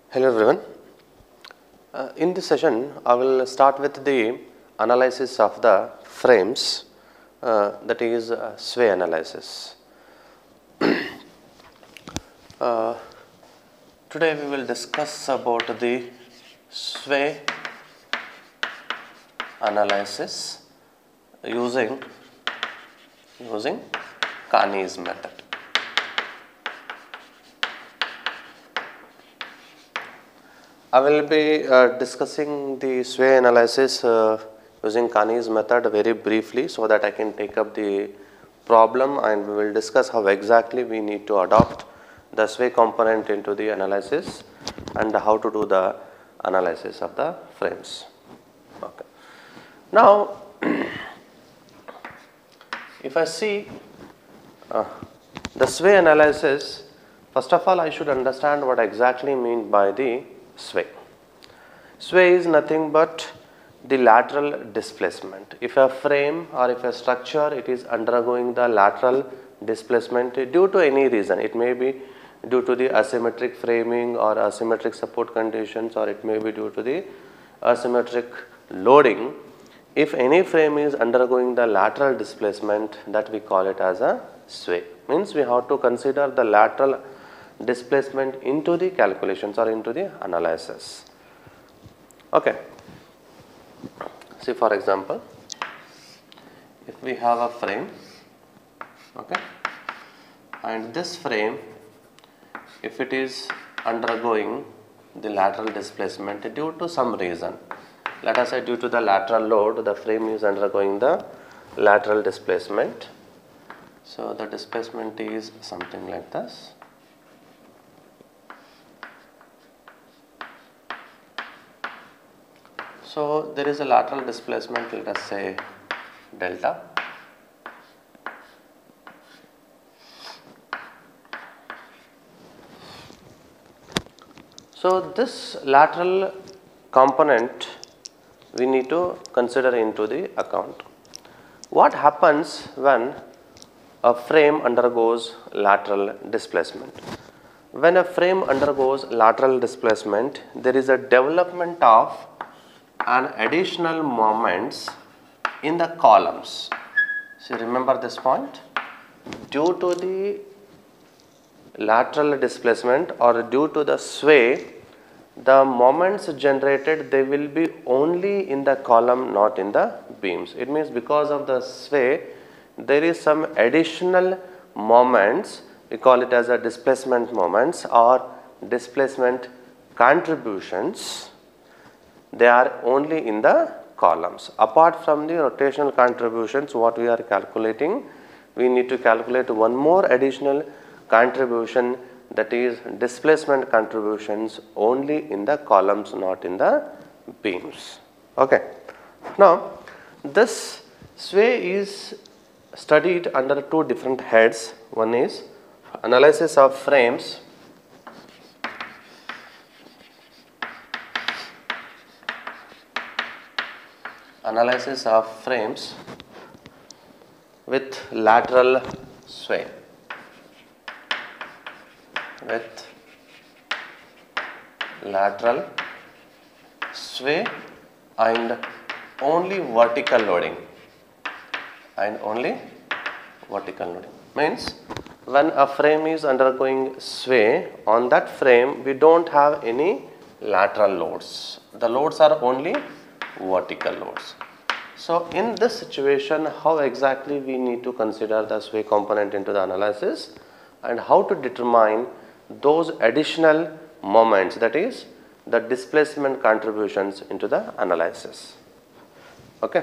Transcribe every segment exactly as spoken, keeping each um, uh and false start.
Hello everyone. Uh, in this session, I will start with the analysis of the frames, uh, that is uh, sway analysis. uh, today we will discuss about the sway analysis using using Carney's method. I will be uh, discussing the sway analysis uh, using Carney's method very briefly so that I can take up the problem, and we will discuss how exactly we need to adopt the sway component into the analysis and how to do the analysis of the frames. Okay. Now, if I see uh, the sway analysis, first of all I should understand what exactly mean by the sway. Sway is nothing but the lateral displacement. If a frame or if a structure it is undergoing the lateral displacement due to any reason, it may be due to the asymmetric framing or asymmetric support conditions, or it may be due to the asymmetric loading. If any frame is undergoing the lateral displacement, that we call it as a sway. Means we have to consider the lateral displacement into the calculations or into the analysis. Okay. See, for example, if we have a frame, okay, and this frame, if it is undergoing the lateral displacement due to some reason, let us say due to the lateral load, the frame is undergoing the lateral displacement. So the displacement is something like this. So there is a lateral displacement, let us say delta. So this lateral component we need to consider into the account. What happens when a frame undergoes lateral displacement? When a frame undergoes lateral displacement, there is a development of an additional moments in the columns. So remember this point, due to the lateral displacement or due to the sway, the moments generated they will be only in the column, not in the beams. It means because of the sway there is some additional moments, we call it as a displacement moments or displacement contributions. They are only in the columns. Apart from the rotational contributions what we are calculating, we need to calculate one more additional contribution, that is displacement contributions only in the columns, not in the beams. Okay. Now this sway is studied under two different heads. One is analysis of frames, analysis of frames with lateral sway, with lateral sway and only vertical loading, and only vertical loading. Means when a frame is undergoing sway, on that frame we don't have any lateral loads. The loads are only vertical loads. So in this situation, how exactly we need to consider the sway component into the analysis and how to determine those additional moments, that is the displacement contributions into the analysis. Okay.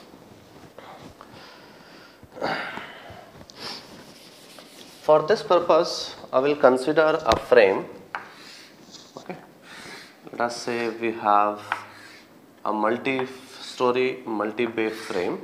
For this purpose, I will consider a frame. Okay. Let us say we have a multi-story, multi-bay frame.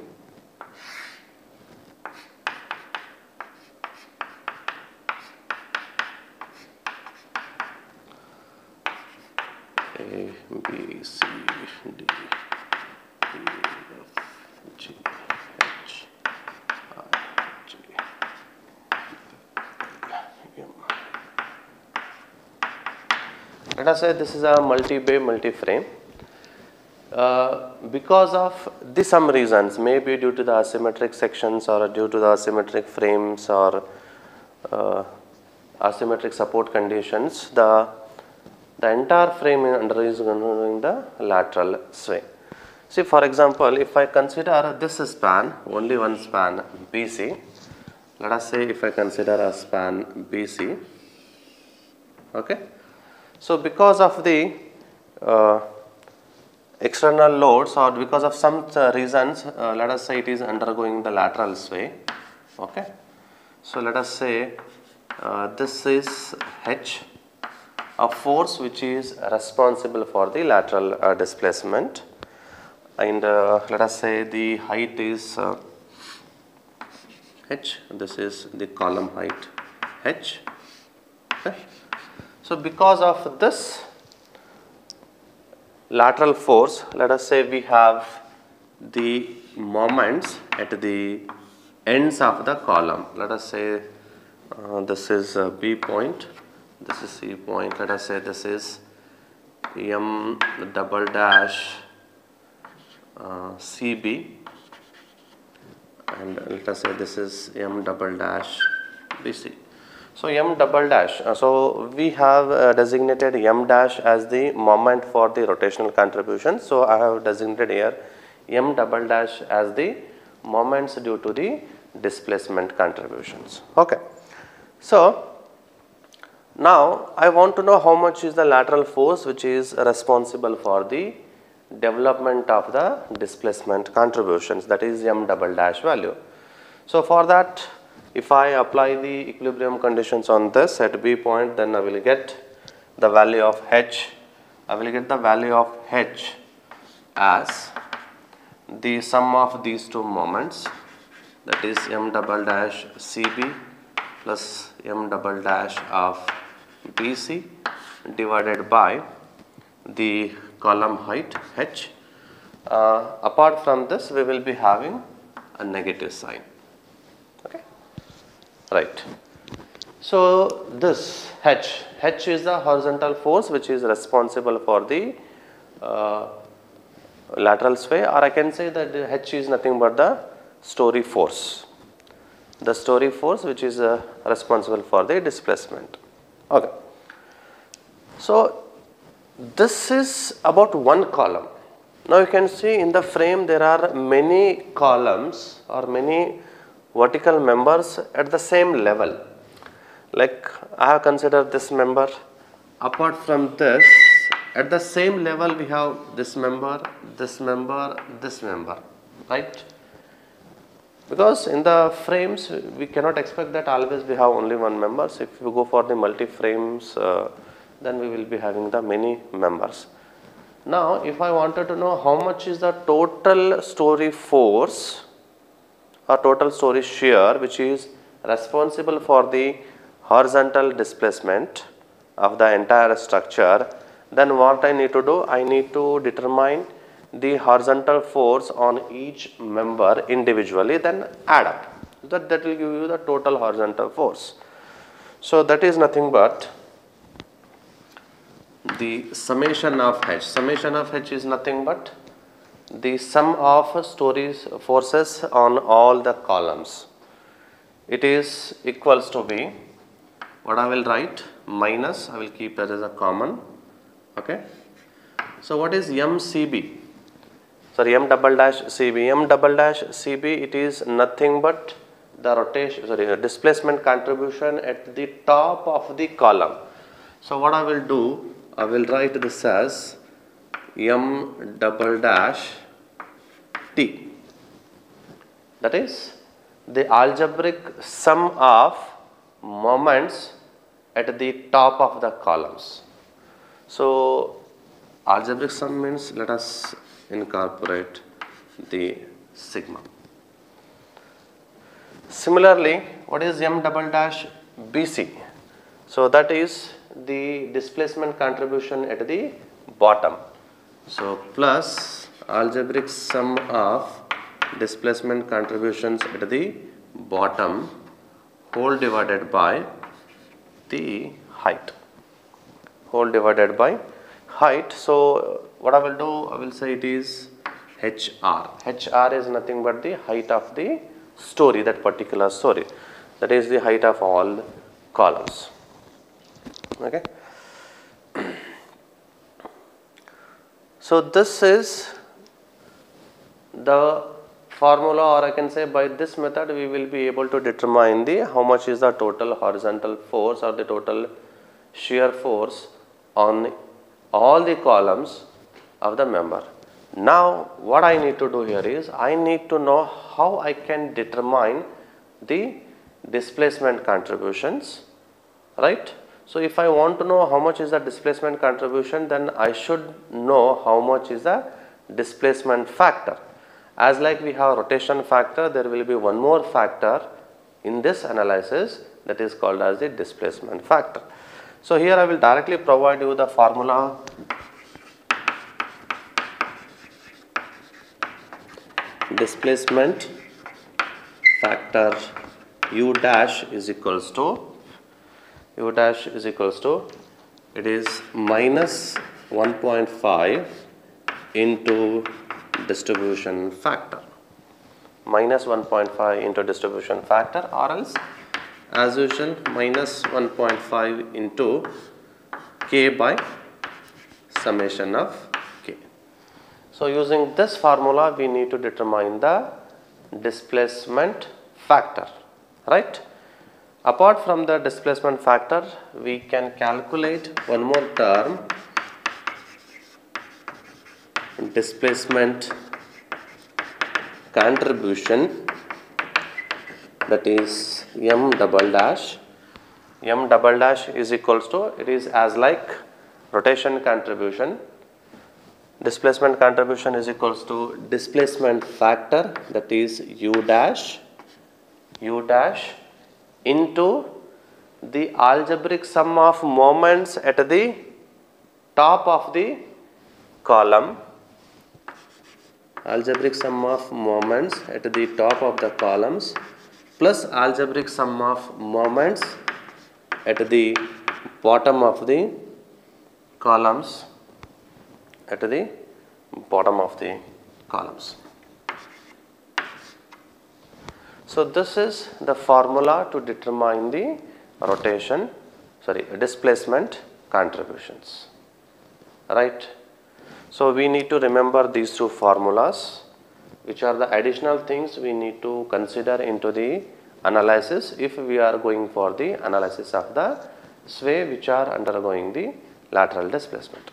A, B, C, D, E, F, G, H, I, J, K, L, M. let us say this is a multi-bay, multi-frame. Uh, because of the some reasons, maybe due to the asymmetric sections or due to the asymmetric frames or uh, asymmetric support conditions, the the entire frame under is undergoing the lateral sway. See, for example, if I consider this span, only one span B C, let us say if I consider a span B C, okay. So because of the uh, external loads or because of some uh, reasons, uh, let us say it is undergoing the lateral sway, okay. So let us say uh, this is H, a force which is responsible for the lateral uh, displacement, and uh, let us say the height is uh, H, this is the column height H, okay. So because of this lateral force, let us say we have the moments at the ends of the column. Let us say uh, this is uh, B point, this is C point, let us say this is M double dash uh, C B, and let us say this is M double dash B C. So M double dash, uh, so we have uh, designated M dash as the moment for the rotational contribution. So I have designated here M double dash as the moments due to the displacement contributions. Okay. So now I want to know how much is the lateral force which is responsible for the development of the displacement contributions, that is M double dash value. So for that, if I apply the equilibrium conditions on this at B point, then I will get the value of H. I will get the value of H as the sum of these two moments, that is M double dash C B plus M double dash of B C divided by the column height H. Uh, apart from this, we will be having a negative sign. Okay. Right. So this H, H is the horizontal force which is responsible for the uh, lateral sway, or I can say that H is nothing but the story force. The story force which is uh, responsible for the displacement. Okay. So this is about one column. Now you can see in the frame there are many columns or many vertical members at the same level. Like I have considered this member. Apart from this, at the same level we have this member, this member, this member, right? Because in the frames we cannot expect that always we have only one member. So if we go for the multi frames, uh, then we will be having the many members. Now if I wanted to know how much is the total story force or total story shear which is responsible for the horizontal displacement of the entire structure, then what I need to do, I need to determine the horizontal force on each member individually, then add up. That, that will give you the total horizontal force. So that is nothing but the summation of H. Summation of H is nothing but the sum of stories forces on all the columns. It is equals to be, what I will write, minus, I will keep that as a common, okay. So what is M C B? Sorry, M double dash C B. M double dash C B, it is nothing but the rotation, sorry, the displacement contribution at the top of the column. So what I will do, I will write this as M double dash T. That is the algebraic sum of moments at the top of the columns. So algebraic sum means let us incorporate the sigma. Similarly, what is M double dash B C? So that is the displacement contribution at the bottom. So plus algebraic sum of displacement contributions at the bottom whole divided by the height, whole divided by height. So what I will do, I will say it is H R. H R is nothing but the height of the story, that particular story. That is the height of all columns. Okay. So this is the formula, or I can say by this method we will be able to determine the how much is the total horizontal force or the total shear force on all the columns of the member. Now what I need to do here is I need to know how I can determine the displacement contributions, right? So if I want to know how much is the displacement contribution, then I should know how much is the displacement factor. As like we have rotation factor, there will be one more factor in this analysis, that is called as the displacement factor. So here I will directly provide you the formula. Displacement factor U dash is equals to U dash is equals to, it is minus one point five into distribution factor, minus one point five into distribution factor, or else as usual minus one point five into K by summation of K. So using this formula we need to determine the displacement factor, right? Apart from the displacement factor, we can calculate one more term, displacement contribution, that is M double dash. M double dash is equals to, it is as like rotation contribution. Displacement contribution is equals to displacement factor, that is U dash, U dash into the algebraic sum of moments at the top of the column, algebraic sum of moments at the top of the columns plus algebraic sum of moments at the bottom of the columns, at the bottom of the columns. So this is the formula to determine the rotation, sorry, displacement contributions, right? So we need to remember these two formulas, which are the additional things we need to consider into the analysis if we are going for the analysis of the sway which are undergoing the lateral displacement.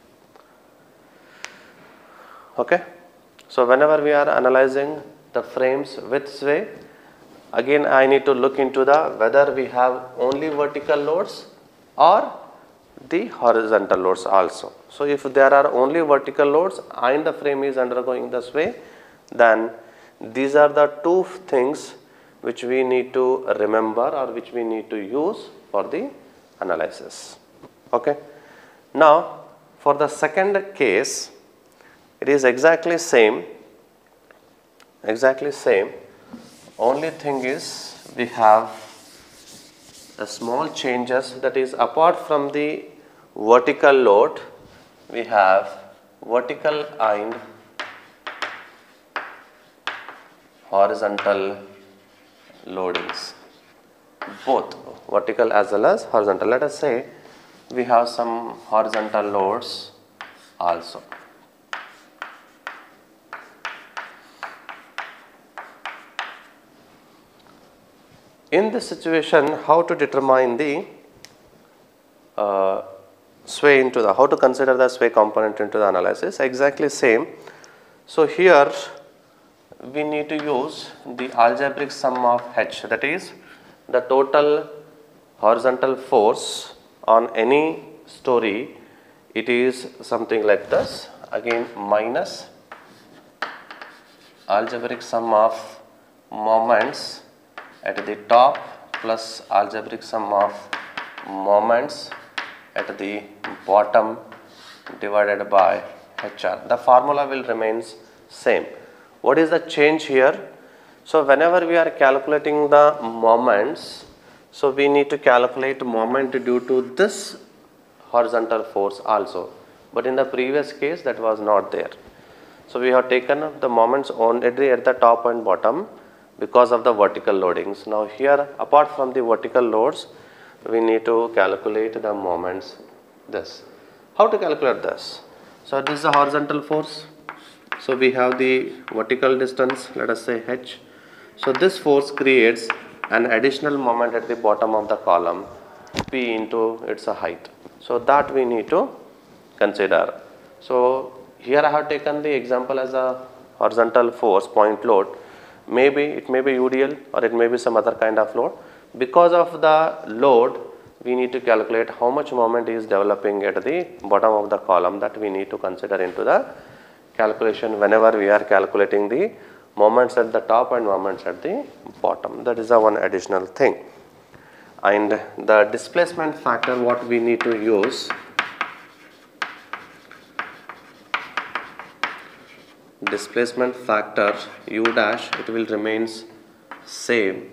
Okay. So whenever we are analyzing the frames with sway, again I need to look into the whether we have only vertical loads or the horizontal loads also. So if there are only vertical loads and the frame is undergoing the sway, then these are the two things which we need to remember or which we need to use for the analysis. Okay. Now for the second case, it is exactly same, exactly same. Only thing is we have a small changes, that is apart from the vertical load, we have vertical and horizontal loadings, both vertical as well as horizontal. Let us say we have some horizontal loads also. In this situation, how to determine the uh, sway into the, how to consider the sway component into the analysis? Exactly same. So here we need to use the algebraic sum of H, that is the total horizontal force on any story. It is something like this, again minus algebraic sum of moments at the top plus algebraic sum of moments at the bottom divided by H R. The formula will remains same. What is the change here? So whenever we are calculating the moments, so we need to calculate moment due to this horizontal force also, but in the previous case that was not there. So we have taken the moments only at the top and bottom because of the vertical loadings. Now here, apart from the vertical loads, we need to calculate the moments. This, how to calculate this? So this is the horizontal force. So we have the vertical distance, let us say h. So this force creates an additional moment at the bottom of the column, p into its height. So that we need to consider. So here I have taken the example as a horizontal force, point load. Maybe it may be U D L or it may be some other kind of load. Because of the load, we need to calculate how much moment is developing at the bottom of the column, that we need to consider into the calculation whenever we are calculating the moments at the top and moments at the bottom. That is the one additional thing. And the displacement factor, what we need to use, displacement factor u dash, it will remains same.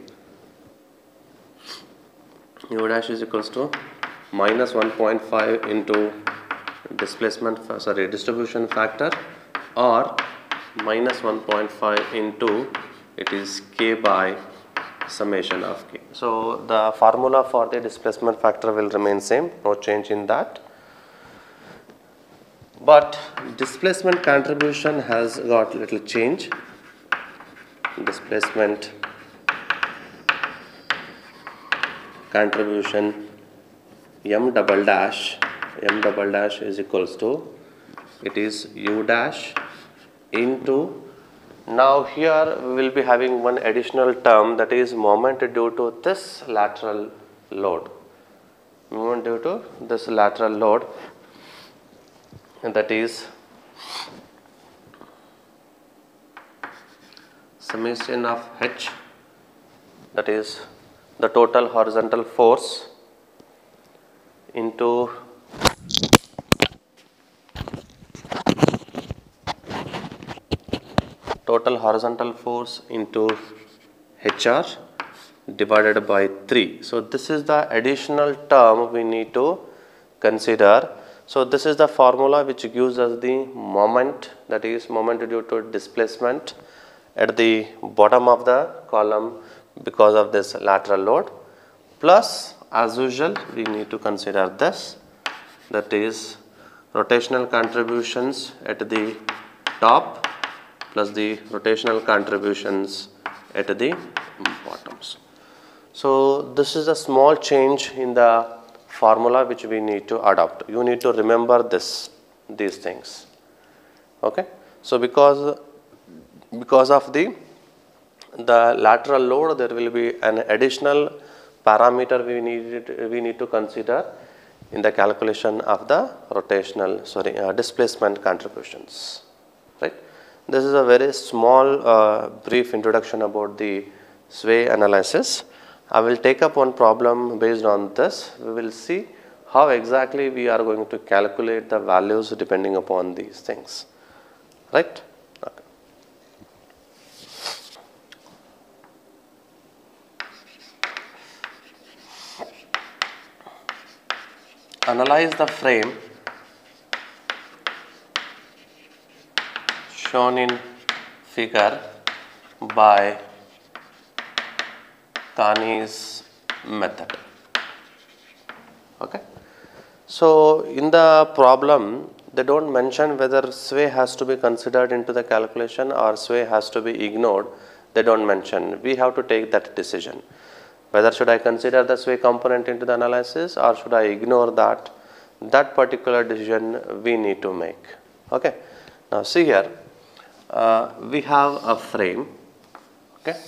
U dash is equals to minus one point five into displacement, sorry, distribution factor, or minus one point five into it is k by summation of k. So the formula for the displacement factor will remain same, no change in that. But displacement contribution has got little change. Displacement contribution m double dash, m double dash is equals to, it is u dash into, now here we will be having one additional term, that is moment due to this lateral load. Moment due to this lateral load, and that is summation of h, that is the total horizontal force into total horizontal force into H R divided by three. So this is the additional term we need to consider. So this is the formula which gives us the moment, that is moment due to displacement at the bottom of the column because of this lateral load, plus as usual we need to consider this, that is rotational contributions at the top plus the rotational contributions at the bottoms. So this is a small change in the formula which we need to adopt. You need to remember this, these things. Okay. So because because of the the lateral load, there will be an additional parameter we need we need to consider in the calculation of the rotational sorry uh, displacement contributions. Right. This is a very small uh, brief introduction about the sway analysis. I will take up one problem based on this. We will see how exactly we are going to calculate the values depending upon these things. Right? Okay. Analyze the frame shown in figure by Carney's method. Okay. So in the problem, they don't mention whether sway has to be considered into the calculation or sway has to be ignored. They don't mention. We have to take that decision. Whether should I consider the sway component into the analysis or should I ignore that? That particular decision we need to make. Okay. Now see here, uh, we have a frame. Okay.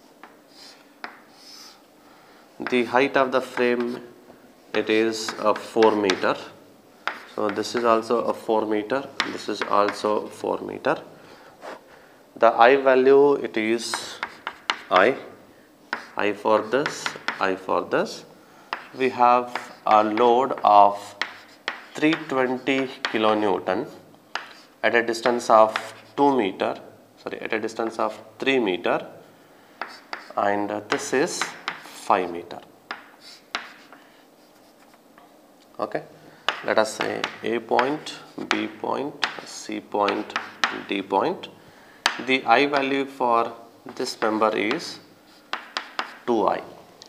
The height of the frame, it is a four meter. So this is also a four meter. This is also four meter. The I value, it is I. I for this, I for this. We have a load of three hundred twenty kilonewton at a distance of two meter. Sorry, at a distance of three meter, and uh, this is five meter. Okay. let us say A point, B point, C point, D point. The I value for this member is two i.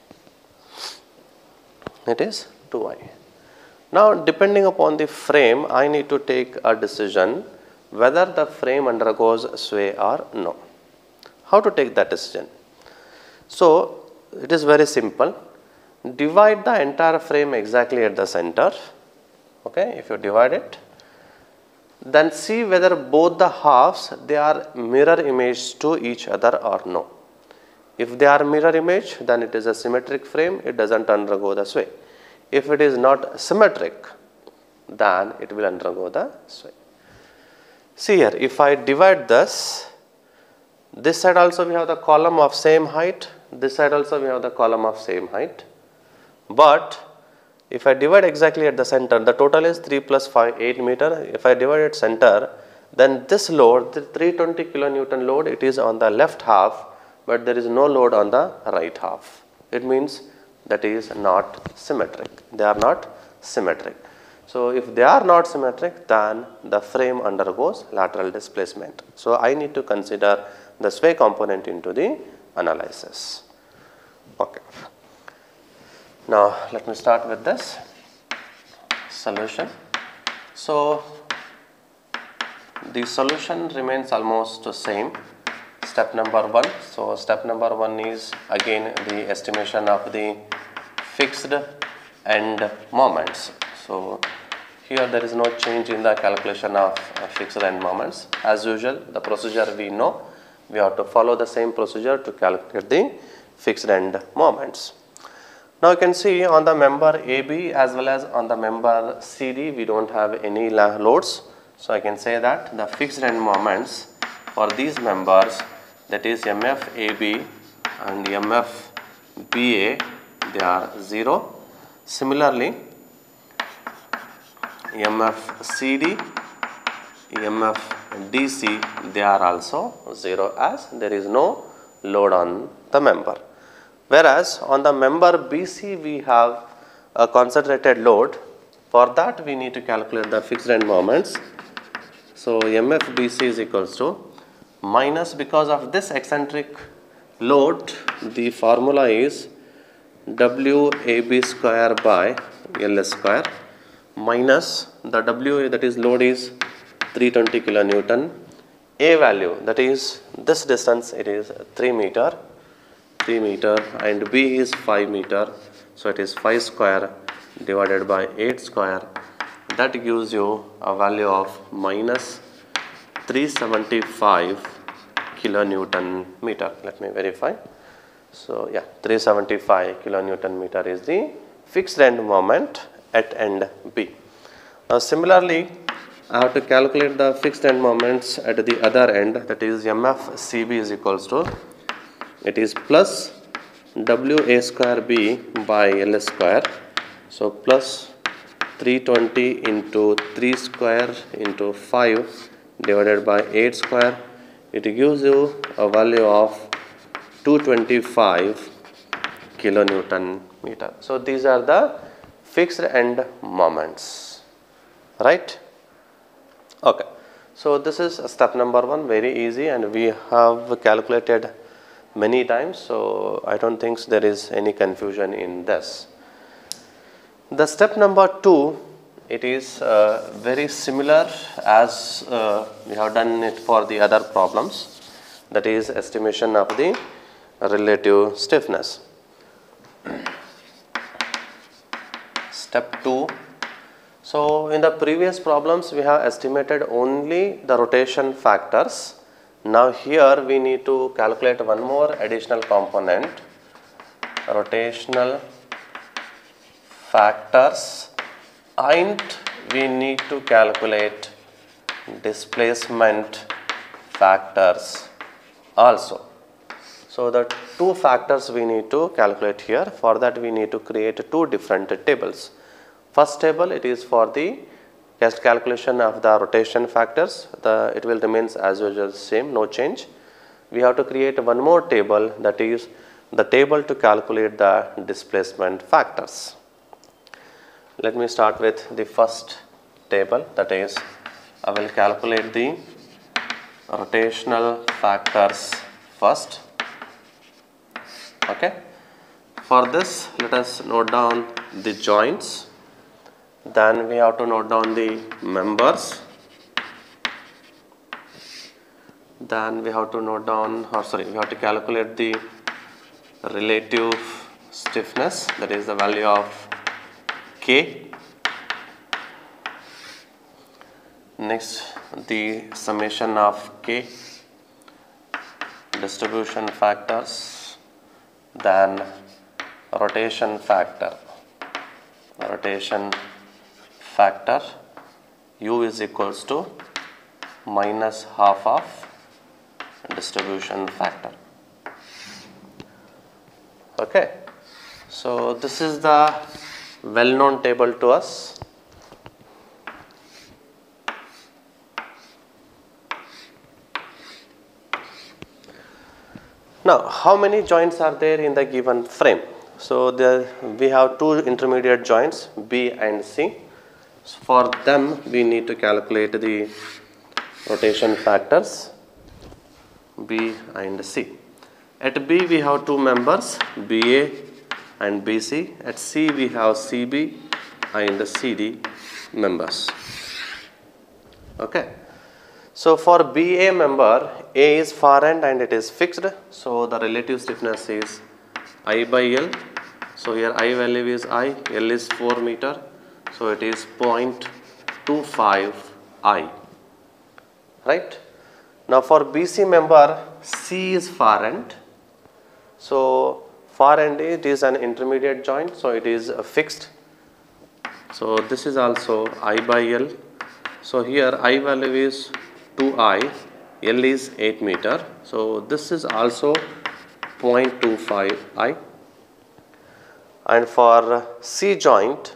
It is two i. Now, depending upon the frame, I need to take a decision whether the frame undergoes sway or no. How to take that decision? So, it is very simple. Divide the entire frame exactly at the center. Okay, if you divide it, then see whether both the halves they are mirror image to each other or no. If they are mirror image, then it is a symmetric frame, it does not undergo the sway. If it is not symmetric, then it will undergo the sway. See here, if I divide this, this side also we have the column of same height, this side also we have the column of same height. But if I divide exactly at the center, the total is three plus five, eight meter. If I divide at center, then this load, the three hundred twenty kilonewton load, it is on the left half, but there is no load on the right half. It means that is not symmetric. They are not symmetric. So, if they are not symmetric, then the frame undergoes lateral displacement. So, I need to consider the sway component into the analysis. Okay. Now, let me start with this solution. So, the solution remains almost the same. Step number one. So, step number one is again the estimation of the fixed end moments. So, here there is no change in the calculation of fixed end moments. As usual, the procedure we know, we have to follow the same procedure to calculate the fixed end moments. Now, you can see on the member A B as well as on the member C D, we do not have any loads. So, I can say that the fixed end moments for these members, that is M F A B and M F B A, they are zero. Similarly, M F C D, M F D C, they are also zero as there is no load on the member. Whereas, on the member B C, we have a concentrated load. For that, we need to calculate the fixed end moments. So, M F B C is equals to minus, because of this eccentric load, the formula is W A B square by L S square minus the W, that is load is three hundred twenty kilonewton, A value, that is this distance, it is three meter, three meter, and B is five meter. So, it is five square divided by eight square, that gives you a value of minus three hundred seventy-five kilonewton meter. Let me verify. So, yeah, three hundred seventy-five kilonewton meter is the fixed end moment at end B. Now, similarly, I have to calculate the fixed end moments at the other end, that is M F C B is equals to, it is plus W A square B by L S square. So, plus three hundred twenty into three square into five divided by eight square, it gives you a value of two hundred twenty-five kilonewton meter. So, these are the fixed end moments, right? Okay. So, this is step number one, very easy, and we have calculated many times. So, I do not think there is any confusion in this. The step number two, it is uh, very similar as uh, we have done it for the other problems, that is estimation of the relative stiffness. Step two. So, in the previous problems we have estimated only the rotation factors. Now, here we need to calculate one more additional component, rotational factors, and we need to calculate displacement factors also. So, the two factors we need to calculate here. For that, we need to create two different tables. First table, it is for the calculation of the rotation factors. The it will remains as usual same, no change. We have to create one more table, that is the table to calculate the displacement factors. let me start with the first table, that is I will calculate the rotational factors first. Okay. For this, let us note down the joints. Then we have to note down the members. Then we have to note down, or sorry, we have to calculate the relative stiffness, that is the value of K. Next, the summation of K, distribution factors, then rotation factor. Rotation factor U is equals to minus half of distribution factor. Okay. So this is the well-known table to us. Now, how many joints are there in the given frame? So there we have two intermediate joints, B and C. So for them we need to calculate the rotation factors B and C. At B we have two members, B A and B C. At C we have C B and C D members. Okay. So for B A member, A is far end and it is fixed. So the relative stiffness is I by L. So here I value is I, L is four meter. So it is zero point two five I. Right. Now for B C member, C is far end. So far end it is an intermediate joint. So it is fixed. So this is also I by L. So here I value is two I, L is eight meter. So this is also zero point two five I. And for C joint,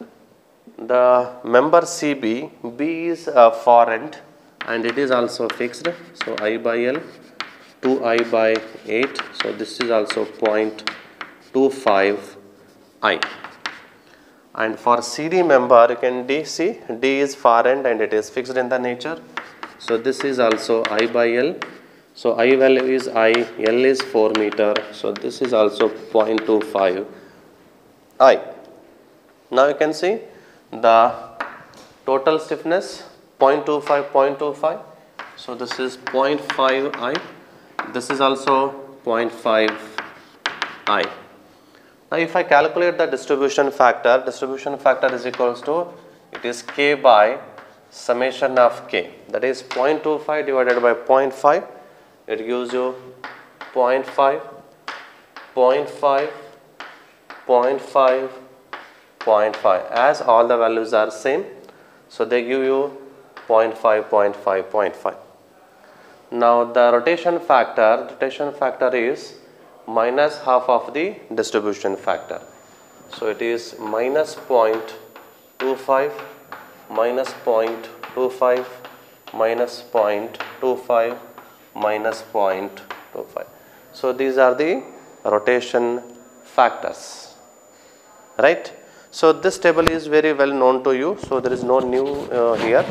the member C B, B is a far end and it is also fixed. So I by L, two I by eight. So this is also zero point two five I. And for C D member, you can D see D is far end and it is fixed in the nature. So this is also I by L. So I value is I, L is four meter. So this is also zero point two five I. Now you can see the total stiffness zero point two five, zero point two five. So this is zero point five I. This is also zero point five I. Now if I calculate the distribution factor, distribution factor is equals to, it is K by summation of K, that is zero point two five divided by zero point five, it gives you zero point five, zero point five, zero point five, zero point five, as all the values are same, so they give you zero point five, zero point five, zero point five. Now the rotation factor, rotation factor is minus half of the distribution factor, so it is minus zero point two five, minus zero point two five, minus zero point two five, minus zero point two five. So these are the rotation factors, right? So this table is very well known to you, so there is no new uh, here.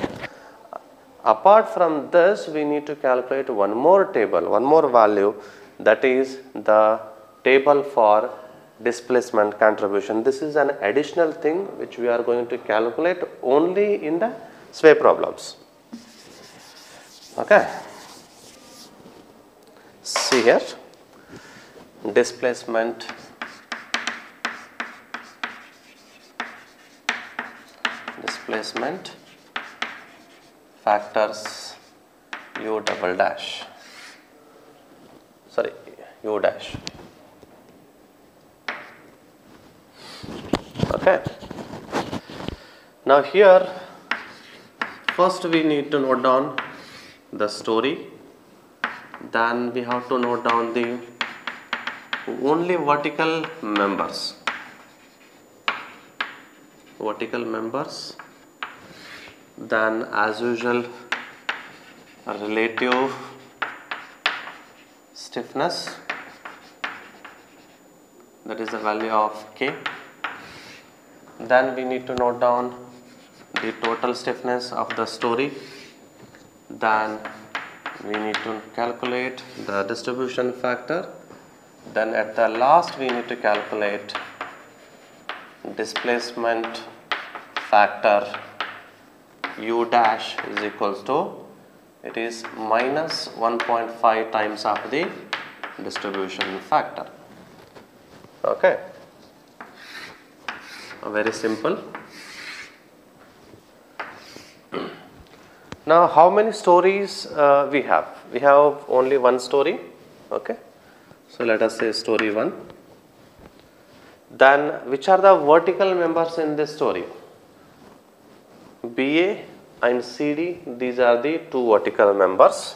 Apart from this, we need to calculate one more table, one more value, that is the table for displacement contribution. This is an additional thing which we are going to calculate only in the sway problems. Okay. See here, displacement displacement factors U double dash, sorry, U dash. Okay. Now here, first we need to note down the story, then we have to note down the only vertical members, vertical members, then as usual relative stiffness, that is the value of K. Then we need to note down the total stiffness of the story. Then we need to calculate the distribution factor. Then at the last we need to calculate displacement factor u dash is equals to, it is minus one point five times of the distribution factor. Okay, very simple. Now how many stories uh, we have? We have only one story. Okay, so let us say story one. Then which are the vertical members in this story? B A and C D, these are the two vertical members.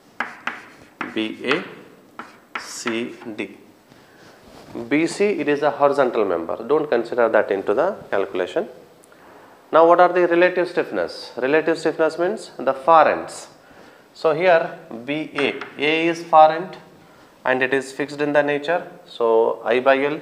B A, C D. B C, it is a horizontal member. Don't consider that into the calculation. Now what are the relative stiffness? Relative stiffness means the far ends. So here B A, A is far end and it is fixed in the nature. So I by L,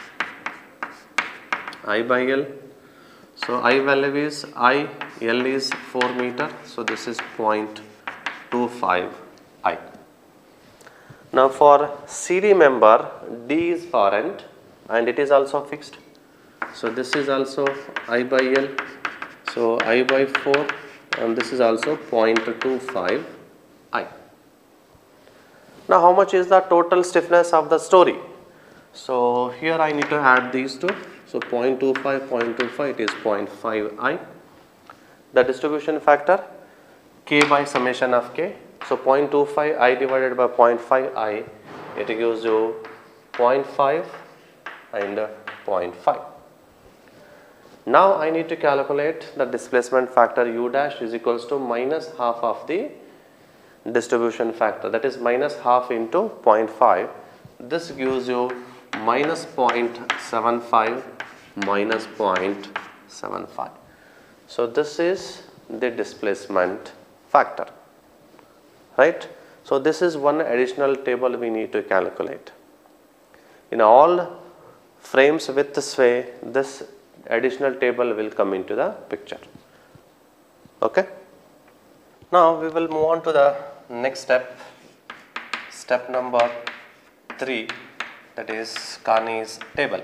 I by L. So I value is I, L is four meter. So this is zero point two five I. Now for C D member, D is far end and it is also fixed. So this is also I by L. So I by four and this is also zero point two five I. Now how much is the total stiffness of the story? So here I need to add these two. So zero point two five, zero point two five, it is zero point five I. The distribution factor, K by summation of K. So zero point two five I divided by zero point five I, it gives you zero point five and zero point five. Now I need to calculate the displacement factor u dash is equals to minus half of the distribution factor, that is minus half into zero point five. This gives you minus zero point seven five minus zero point seven five. So this is the displacement factor, right? So this is one additional table we need to calculate. In all frames with sway, this additional table will come into the picture. Okay. Now we will move on to the next step, step number three, that is Carney's table.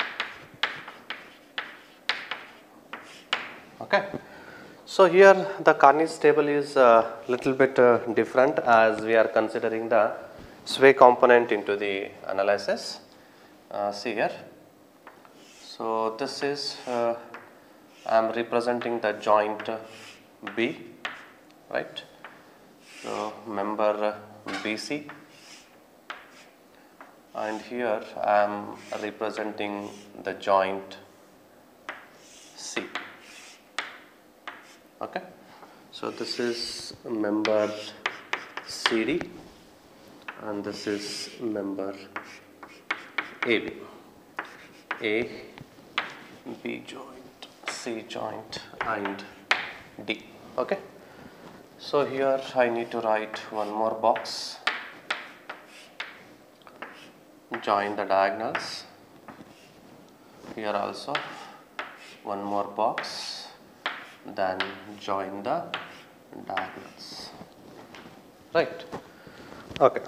Okay. So here the Carney's table is a little bit uh, different, as we are considering the sway component into the analysis. Uh, see here. So this is, uh, I am representing the joint B, right? So member B C, and here I am representing the joint C. Okay, so this is member C D and this is member A B. A, B joint, C joint and D. Okay. So here I need to write one more box. Join the diagonals. Here also one more box. Then join the diagonals. Right. Okay.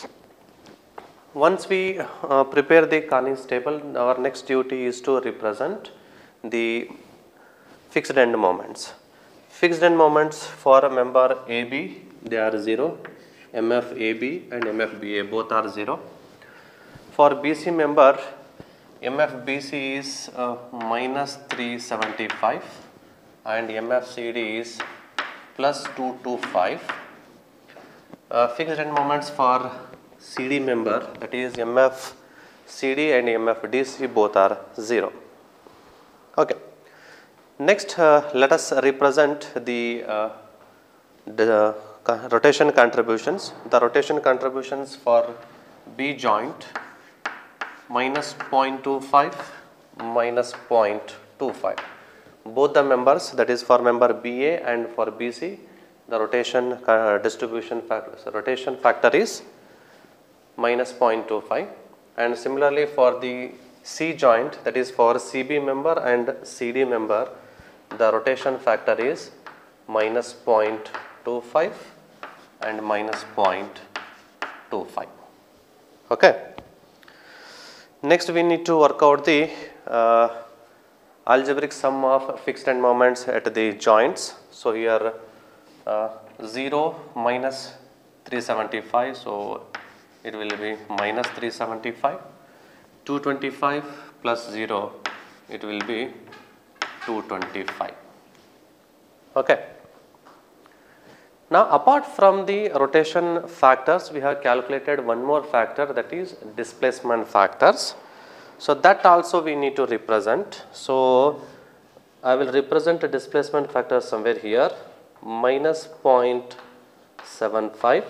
Once we uh, prepare the Carney's table, our next duty is to represent the fixed end moments. Fixed end moments for a member A B, they are zero. M F A B and M F B A both are zero. For B C member, M F B C is uh, minus three seventy-five and M F C D is plus two twenty-five. Uh, fixed end moments for C D member, that is M F C D and M F D C both are zero. Okay. Next, uh, let us represent the, uh, the uh, rotation contributions. The rotation contributions for B joint minus zero point two five minus zero point two five. Both the members, that is for member B A and for B C, the rotation uh, distribution factor, so rotation factor is minus zero point two five, and similarly for the C joint, that is for C B member and C D member, the rotation factor is minus zero point two five and minus zero point two five. Okay. Next we need to work out the uh, algebraic sum of fixed end moments at the joints. So here uh, zero minus three seventy-five, so it will be minus three seventy-five. two twenty-five plus zero, it will be two twenty-five. Okay. Now apart from the rotation factors, we have calculated one more factor, that is displacement factors. So that also we need to represent. So I will represent a displacement factor somewhere here, minus zero point seven five,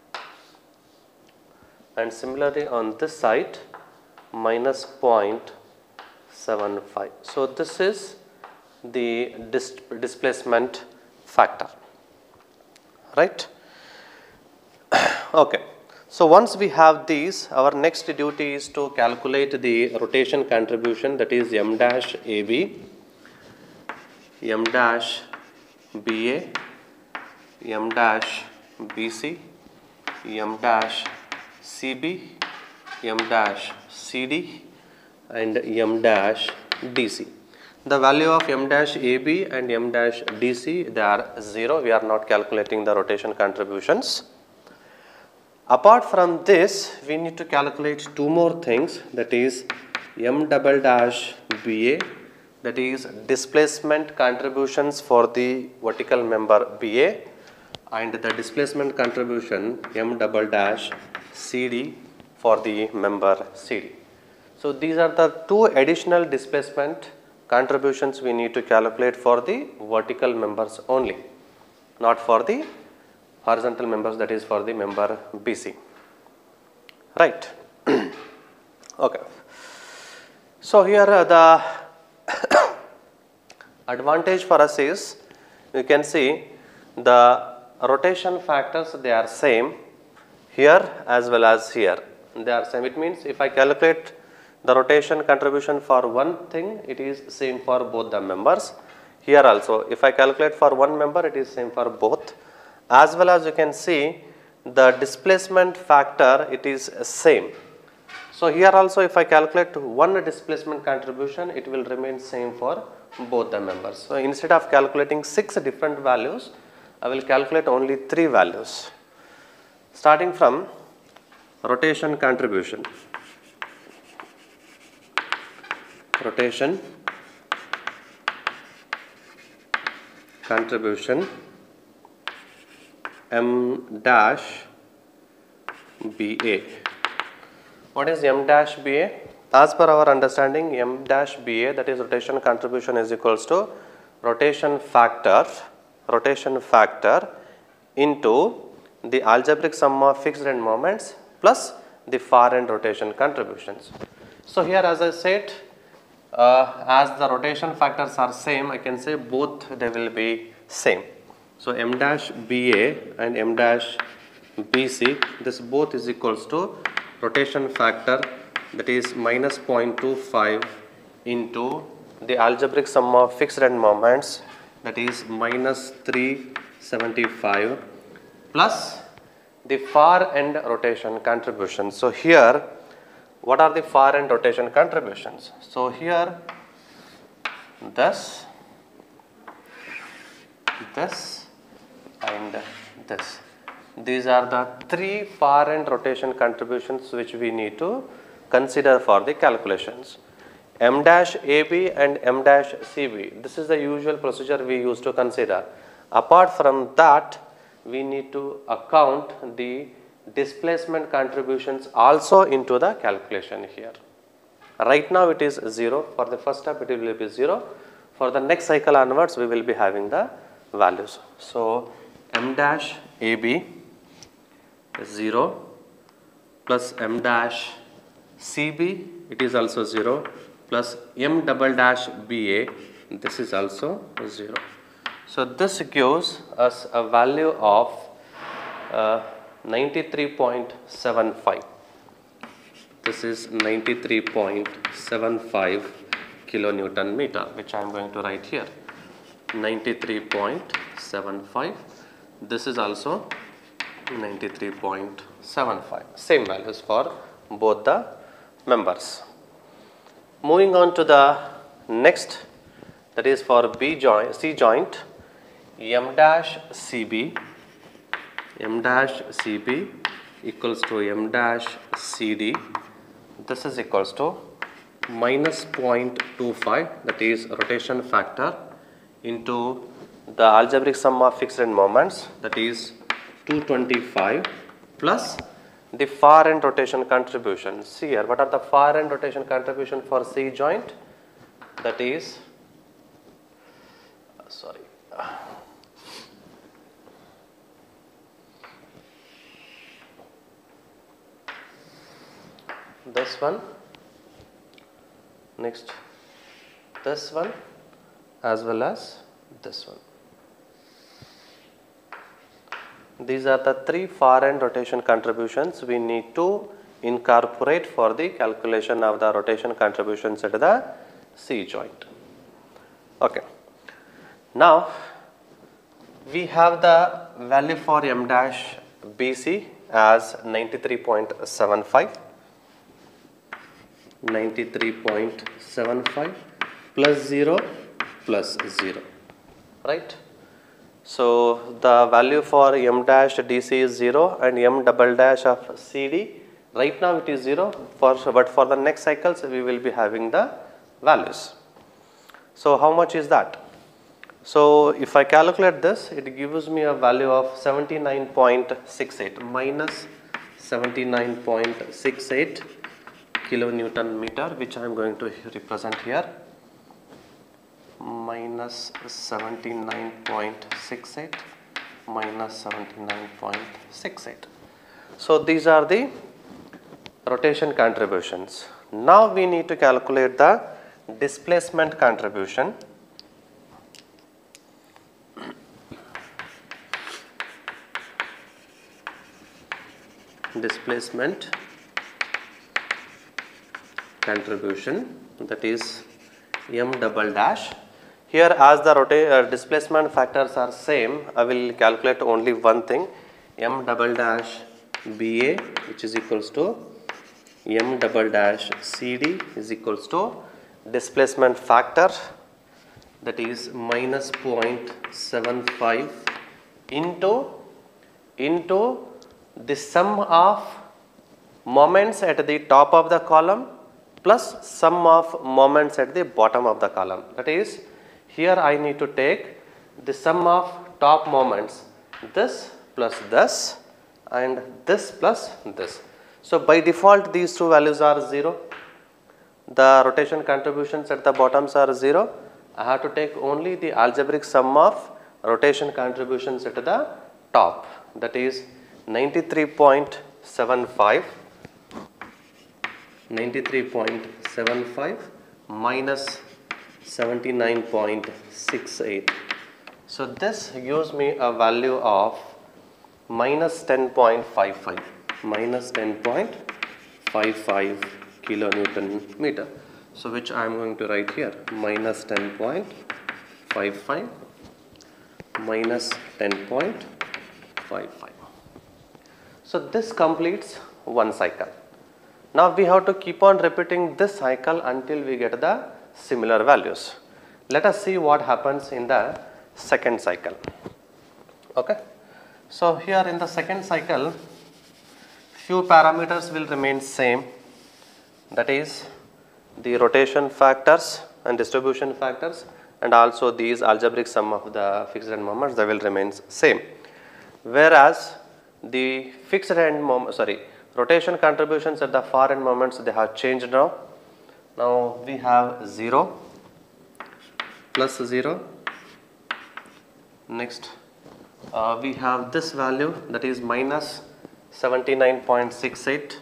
and similarly on this side minus zero point seven five. So this is the dis displacement factor, right? Okay. So once we have these, our next duty is to calculate the rotation contribution, that is m dash A B, m dash B A, m dash B C, m dash C B, m dash C D and m dash D C. The value of m dash A B and m dash D C, they are zero. We are not calculating the rotation contributions. Apart from this, we need to calculate two more things, that is m double dash B A, that is displacement contributions for the vertical member B A, and the displacement contribution m double dash C D for the member C D. So these are the two additional displacement contributions we need to calculate for the vertical members only, not for the horizontal members, that is for the member B C, right? Okay. So here uh, the advantage for us is, you can see the rotation factors, they are same here as well as here, they are same. It means if I calculate the rotation contribution for one thing, it is same for both the members. Here also, if I calculate for one member, it is same for both. As well as you can see the displacement factor, it is same. So here also if I calculate one displacement contribution, it will remain same for both the members. So instead of calculating six different values, I will calculate only three values. Starting from rotation contribution. Rotation contribution m dash B A. What is m dash B A? As per our understanding, m dash B A, that is rotation contribution, is equals to rotation factor, rotation factor into the algebraic sum of fixed end moments plus the far end rotation contributions. So here, as I said, uh, as the rotation factors are same, I can say both they will be same. So m dash B A and m dash B C, this both is equals to rotation factor, that is minus zero point two five into the algebraic sum of fixed end moments, that is minus three seventy-five, plus the far end rotation contribution. So here, what are the far end rotation contributions? So here, this, this and this. These are the three far end rotation contributions which we need to consider for the calculations. M dash A B and M dash C B, this is the usual procedure we used to consider. Apart from that, we need to account the displacement contributions also into the calculation here. Right now it is zero. For the first step it will be zero. For the next cycle onwards we will be having the values. So m dash A B is zero plus m dash C B, it is also zero, plus m double dash B A, this is also zero. So this gives us a value of uh, ninety-three point seven five. this is ninety-three point seven five kilonewton meter, which I am going to write here, ninety-three point seven five. This is also ninety-three point seven five, same values for both the members. Moving on to the next, that is for B joint, C joint, M dash C B, M dash C B equals to M dash C D. This is equals to minus zero point two five, that is rotation factor, into the algebraic sum of fixed end moments, that is two twenty-five, plus the far end rotation contribution. See here, what are the far end rotation contribution for C joint? That is, sorry, this one, next this one, as well as this one. These are the three far end rotation contributions we need to incorporate for the calculation of the rotation contributions at the C joint. Okay. Now we have the value for M dash B C as ninety-three point seven five, ninety-three point seven five plus zero plus zero, right? So the value for M dash D C is zero and M double dash of C D, right now it is zero, for, but for the next cycles we will be having the values. So how much is that? So if I calculate this, it gives me a value of seventy-nine point six eight, minus seventy-nine point six eight kilonewton meter, which I am going to represent here, minus seventy-nine point six eight minus seventy-nine point six eight. So these are the rotation contributions. Now we need to calculate the displacement contribution. Displacement contribution, that is M double dash. Here, as the rota uh, displacement factors are same, I will calculate only one thing, M double dash B A, which is equals to M double dash C D is equals to displacement factor, that is minus zero point seven five into into the sum of moments at the top of the column plus sum of moments at the bottom of the column. That is, here I need to take the sum of top moments, this plus this and this plus this. So by default these two values are zero. The rotation contributions at the bottoms are zero. I have to take only the algebraic sum of rotation contributions at the top, that is ninety-three point seven five, ninety-three point seven five minus seventy-nine point six eight. So this gives me a value of minus ten point five five, minus ten point five five kilonewton meter. So which I am going to write here, minus ten point five five minus ten point five five. So this completes one cycle. Now we have to keep on repeating this cycle until we get the similar values. Let us see what happens in the second cycle. Okay. So here in the second cycle, few parameters will remain same, that is the rotation factors and distribution factors, and also these algebraic sum of the fixed end moments, they will remain same. Whereas the fixed end moment, sorry, rotation contributions at the far end moments, they have changed now. Now we have zero plus zero. Next uh, we have this value, that is minus seventy-nine point six eight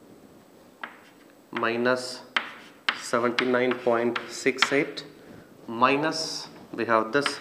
minus seventy-nine point six eight minus we have this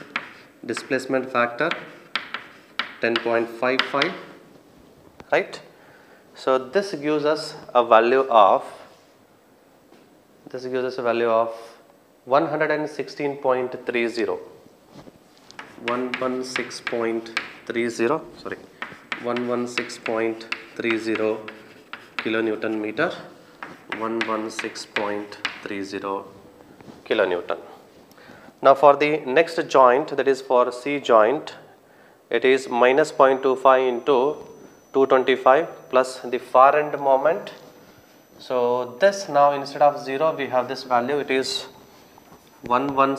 displacement factor ten point five five, right? So this gives us a value of, this gives us a value of one hundred sixteen point three zero, one hundred sixteen point three zero, sorry, one hundred sixteen point three zero kilonewton meter, one hundred sixteen point three zero kilonewton. Now for the next joint, that is for C joint, it is minus zero point two five into two twenty-five plus the far end moment. So this now instead of zero we have this value, it is one hundred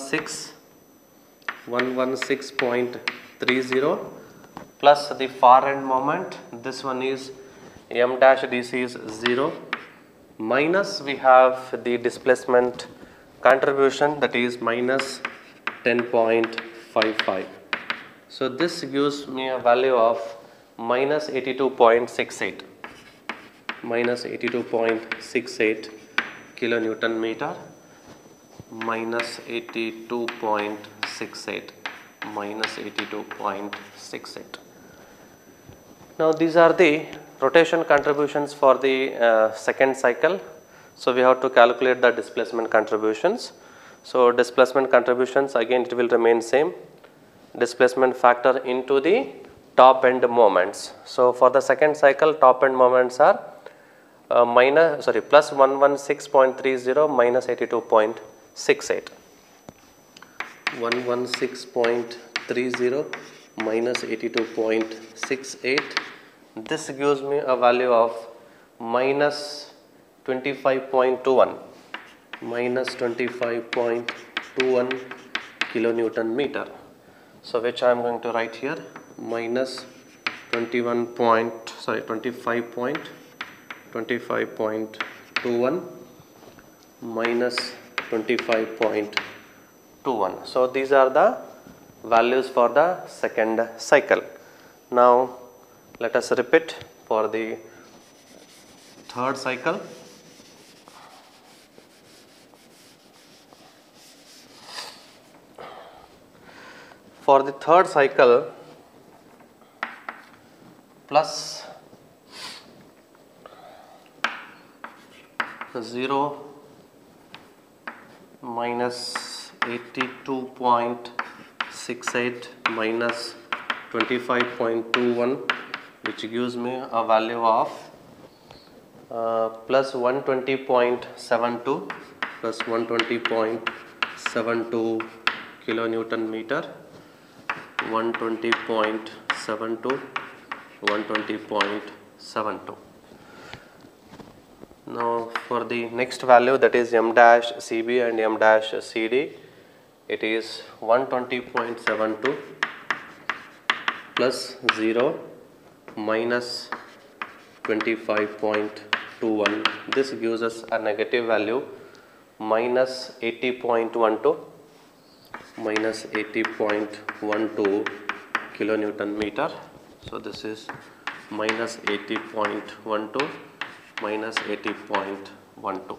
sixteen point three zero plus the far end moment, this one is m dash dc is zero, minus we have the displacement contribution, that is minus ten point five five. So this gives me a value of minus eighty-two point six eight, minus eighty-two point six eight kilonewton meter, minus eighty-two point six eight, minus eighty-two point six eight. Now these are the rotation contributions for the uh, second cycle. So we have to calculate the displacement contributions. So displacement contributions, again it will remain same, displacement factor into the top end moments. So for the second cycle, top end moments are uh, minus sorry plus one hundred sixteen point three zero minus eighty-two point six eight, one hundred sixteen point three zero minus eighty-two point six eight. This gives me a value of minus twenty-five point two one, minus twenty-five point two one kilonewton meter. So which I am going to write here, minus twenty-one point sorry twenty-five point twenty-five point two one minus twenty-five point two one. So these are the values for the second cycle. Now let us repeat for the third cycle. For the third cycle, plus zero minus eighty-two point six eight minus twenty-five point two one, which gives me a value of uh, plus one hundred twenty point seven two, plus one hundred twenty point seven two kilonewton meter, one hundred twenty point seven two, one hundred twenty point seven two. Now for the next value, that is m dash C B and m dash C D, it is one hundred twenty point seven two plus zero minus twenty-five point two one. This gives us a negative value, minus eighty point one two, minus eighty point one two kilonewton meter. So this is minus eighty point one two minus eighty point one two.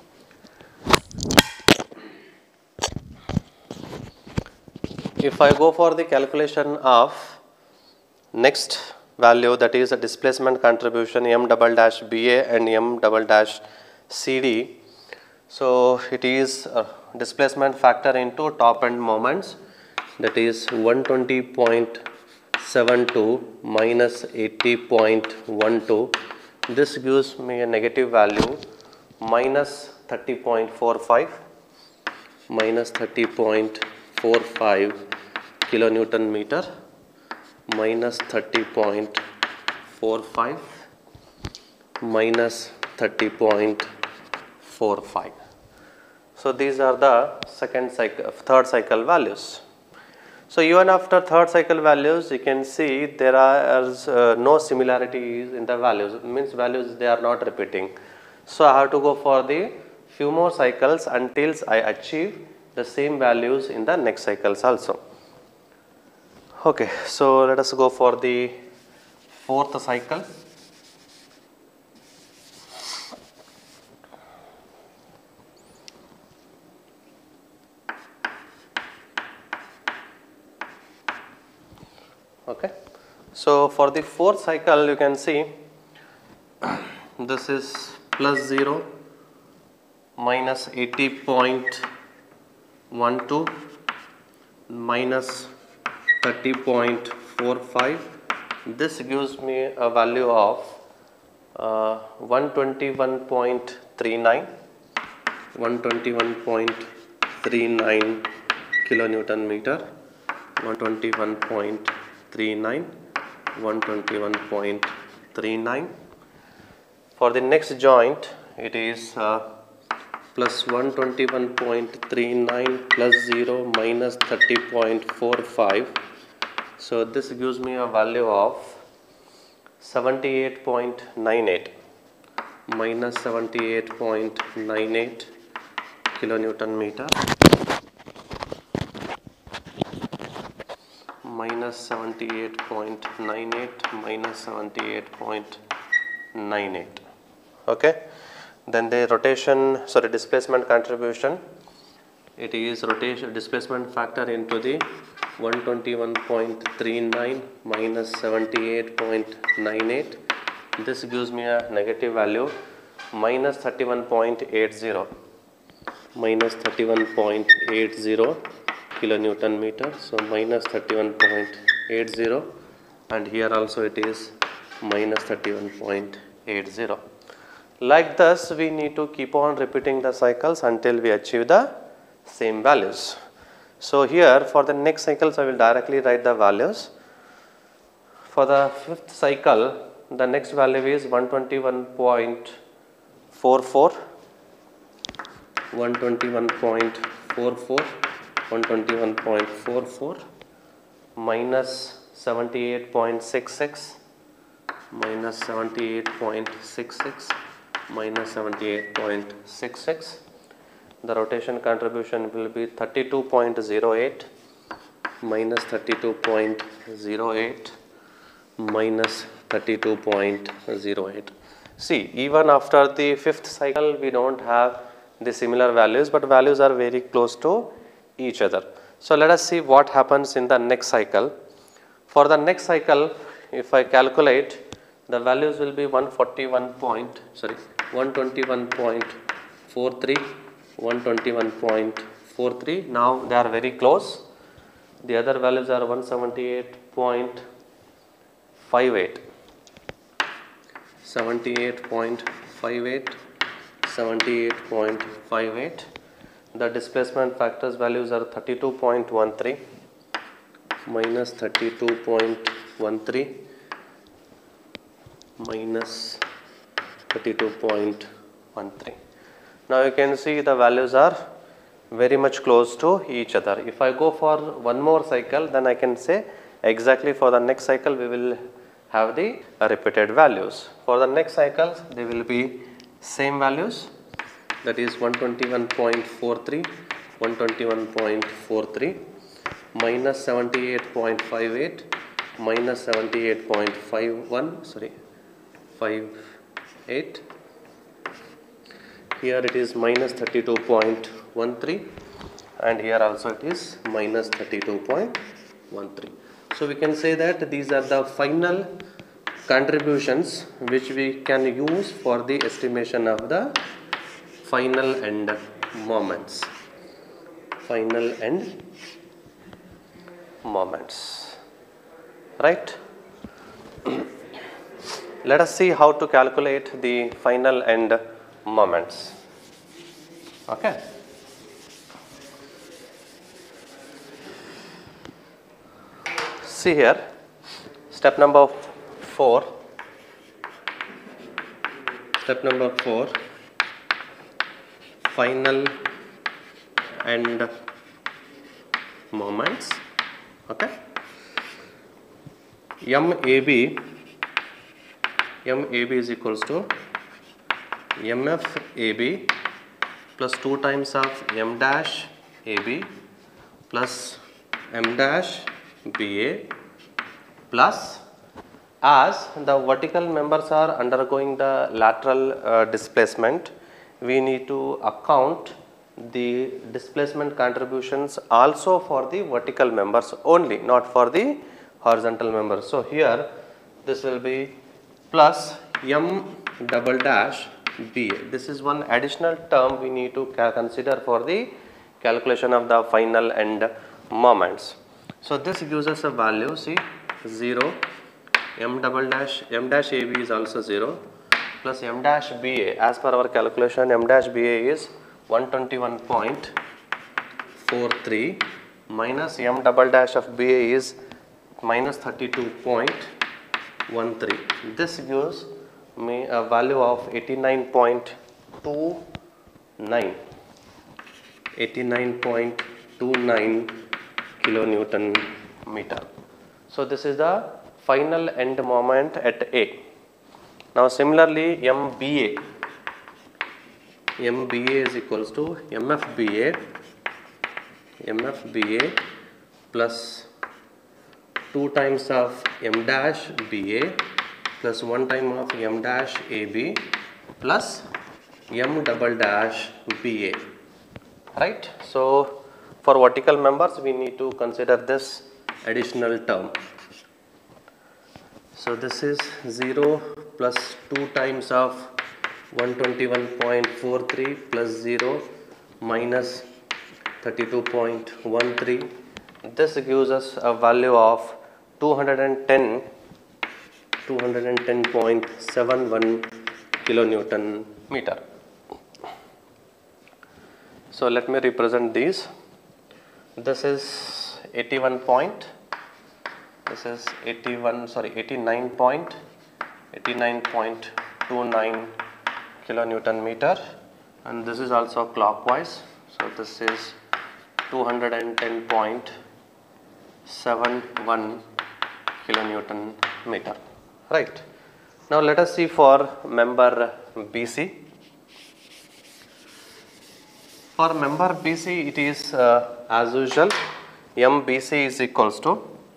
If I go for the calculation of next value, that is a displacement contribution m double dash B A and m double dash C D. So it is a displacement factor into top end moments, that is one hundred twenty point seven two minus eighty point one two. This gives me a negative value, minus thirty point four five, minus thirty point four five kilonewton meter, minus thirty point four five, minus thirty point four five. So these are the second cycle, third cycle values. So even after third cycle values, you can see there are uh, no similarities in the values. It means values they are not repeating. So I have to go for the few more cycles until I achieve the same values in the next cycles also. Okay, so let us go for the fourth cycle. Okay, so for the fourth cycle, you can see this is plus zero, minus eighty point one two, minus thirty point four five. This gives me a value of uh, one twenty-one point three nine, one twenty-one point three nine kilonewton meter, one twenty-one point three nine, one twenty-one point three nine. For the next joint, it is uh, plus one twenty-one point three nine plus zero minus thirty point four five. So this gives me a value of seventy-eight point nine eight, minus seventy-eight point nine eight kilonewton meter, minus seventy-eight point nine eight minus seventy-eight point nine eight. Okay. Then the rotation, sorry, displacement contribution, it is rotation displacement factor into the one twenty-one point three nine minus seventy-eight point nine eight. This gives me a negative value, minus thirty-one point eight zero, minus thirty-one point eight zero kilonewton meter. So minus thirty-one point eight zero, and here also it is minus thirty-one point eight zero. Like this, we need to keep on repeating the cycles until we achieve the same values. So here for the next cycles, I will directly write the values. For the fifth cycle, the next value is one twenty-one point four four, one twenty-one point four four, one twenty-one point four four, minus seventy-eight point six six, minus seventy-eight point six six, minus seventy-eight point six six. The rotation contribution will be thirty-two point zero eight, minus thirty-two point zero eight, minus thirty-two point zero eight. See, even after the fifth cycle, we don't have the similar values, but values are very close to each other. So let us see what happens in the next cycle. For the next cycle, if I calculate, the values will be one forty-one point, sorry, one twenty-one point four three, one twenty-one point four three. Now they are very close. The other values are one seventy-eight point five eight, seventy-eight point five eight, seventy-eight point five eight. The displacement factors values are thirty-two point one three, minus thirty-two point one three, minus thirty-two point one three. Now you can see the values are very much close to each other. If I go for one more cycle, then I can say exactly for the next cycle we will have the repeated values. For the next cycles, they will be same values, that is one twenty-one point four three, one twenty-one point four three, minus seventy-eight point five eight, minus seventy-eight point five one, sorry, five eight. Here it is minus thirty-two point one three, and here also it is minus thirty-two point one three. So we can say that these are the final contributions which we can use for the estimation of the final end moments. Final end moments. Right? Let us see how to calculate the final end moments. Okay. See here, step number four. Step number four, final end moments. Okay. M A B, M A B is equals to M F A B plus two times of M dash A B plus M dash B A, plus as the vertical members are undergoing the lateral uh, displacement, we need to account the displacement contributions also for the vertical members only, not for the horizontal members. So here this will be plus M double dash B A. This is one additional term we need to consider for the calculation of the final end moments. So this gives us a value, see, zero, m double dash, m dash A B is also zero, plus m dash B A. As per our calculation, m dash B A is one twenty-one point four three minus m double dash of B A is minus thirty-two point one three. This gives me a value of eighty-nine point two nine. eighty-nine point two nine kilonewton meter. So this is the final end moment at A. Now similarly M B A. M B A is equals to M F B A. M F B A plus two times of M dash B A plus one time of M dash A B plus M double dash B A. Right? So for vertical members we need to consider this additional term. So this is zero plus two times of one twenty-one point four three plus zero minus thirty-two point one three. This gives us a value of two hundred ten point seven one kilonewton meter. So let me represent these. This is eighty-one point, this is eighty-one, sorry, eighty-nine point two nine kilonewton meter, and this is also clockwise. So this is two hundred ten point seven one kilonewton meter. Right. Now let us see for member B C. For member B C, it is uh, as usual, M B C is equals to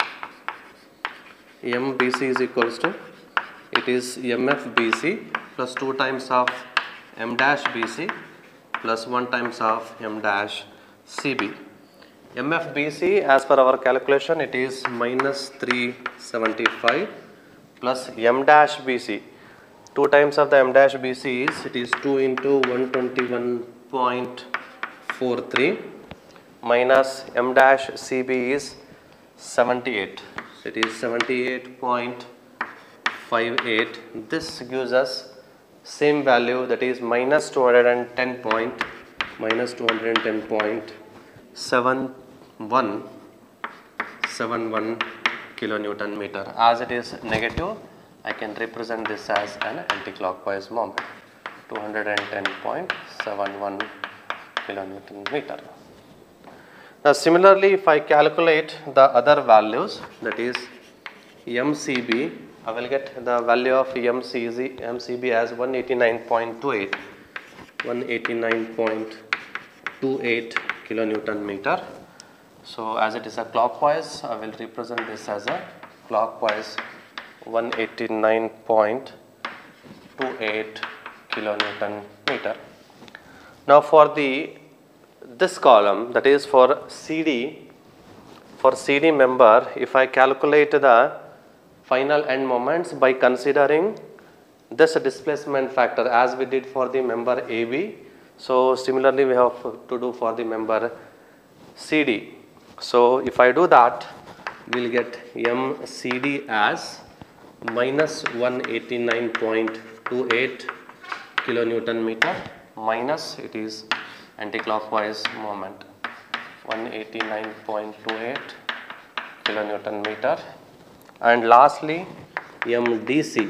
M B C is equals to it is M F B C plus two times of M dash B C plus one times of M dash C B. M F B C, as per our calculation, it is minus three seventy-five plus M dash B C. Two times of the M dash B C is it is two into one twenty-one point four three minus M dash C B is seventy-eight. So it is seventy-eight point five eight. This gives us same value, that is minus two hundred ten point minus two hundred ten point seven one seven one kilonewton meter. As it is negative, I can represent this as an anti-clockwise moment, two hundred ten point seven one kilonewton meter. Now similarly, if I calculate the other values, that is M C B, I will get the value of M C B, M C B as one eighty-nine point two eight, one eighty-nine point two eight kilonewton meter. So as it is a clockwise, I will represent this as a clockwise one eighty-nine point two eight kilonewton meter. Now for the this column, that is for C D, for C D member, if I calculate the final end moments by considering this displacement factor as we did for the member A B, so similarly we have to do for the member C D. So if I do that, we will get M C D as minus one eighty-nine point two eight kilonewton meter minus it is anti-clockwise moment one eighty-nine point two eight kilonewton meter, and lastly M D C.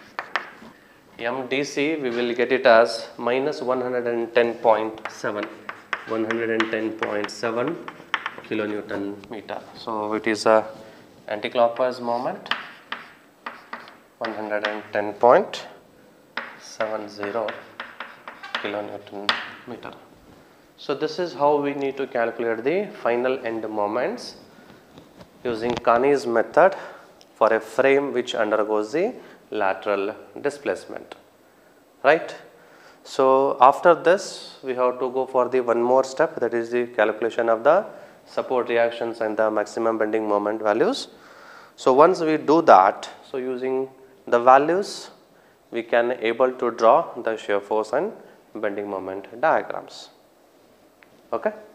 M D C we will get it as minus one hundred ten point seven, one hundred ten point seven kilonewton meter. So it is a anti-clockwise moment one hundred ten point seven zero kilonewton meter. So this is how we need to calculate the final end moments using Carney's method for a frame which undergoes the lateral displacement, right? So after this we have to go for the one more step, that is the calculation of the support reactions and the maximum bending moment values. So once we do that, so using the values we can able to draw the shear force and bending moment diagrams. Okay.